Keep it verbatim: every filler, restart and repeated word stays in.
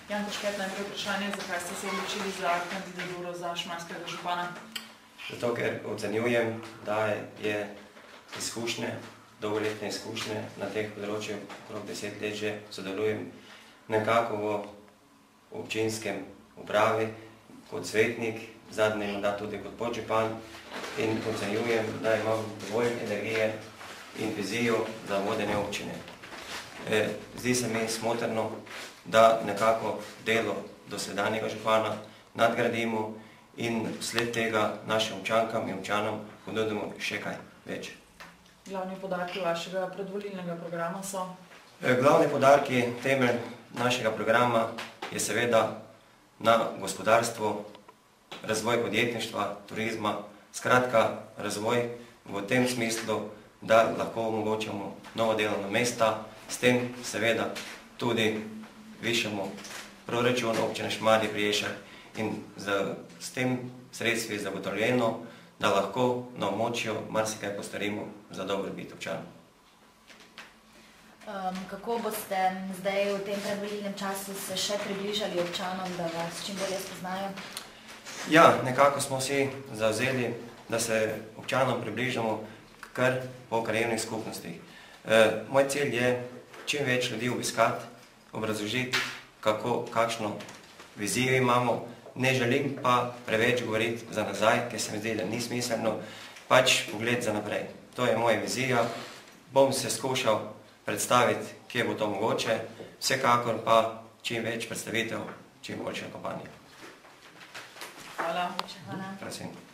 Janko Šket, najprej vprašanje, zakaj ste se odločili za kandidaturo za šmarskega župana? Zato, ker ocenjujem, da je izkušnje, dolgoletne izkušnje na teh področju, okrog deset let že sodelujem nekako v občinskem upravi kot svetnik, zadnji mandat tudi kot podžupan in ocenjujem, da imam dovolj energije in vizijo za vodenje občine. Zdi se mi smotrno, da nekako delo dosedanjega župana nadgradimo in sled tega našim občankam in občanom ponudimo še kaj več. Glavni podarki vašega predvolilnega programa so? Glavni podarki, temelj našega programa je seveda na gospodarstvo, razvoj podjetništva, turizma, skratka razvoj v tem smislu, da lahko omogočamo novo delovna mesta, s tem seveda tudi višamo proračun občine Šmarje pri Jelšah in s tem sredstvi je zagotovljeno, da lahko na območju marsikaj postorimo za dobrobit občanov. Kako boste zdaj v tem predvolilnem času se še približali občanom, da vas čim bolje spoznajo? Ja, nekako smo si zavzeli, da se občanom približamo kar po krajevnih skupnostih. Moj cilj je čim več ljudi obiskati, obrazložiti, kakšno vizijo imamo. Ne želim pa preveč govoriti za nazaj, ker se mi zdi, da ni smiselno, pač pogled za naprej. To je moja vizija. Bom se skušal predstaviti, kje bo to mogoče, vsekakor pa čim več predstavitev, čim boljše kampanje. Hvala. Prosim.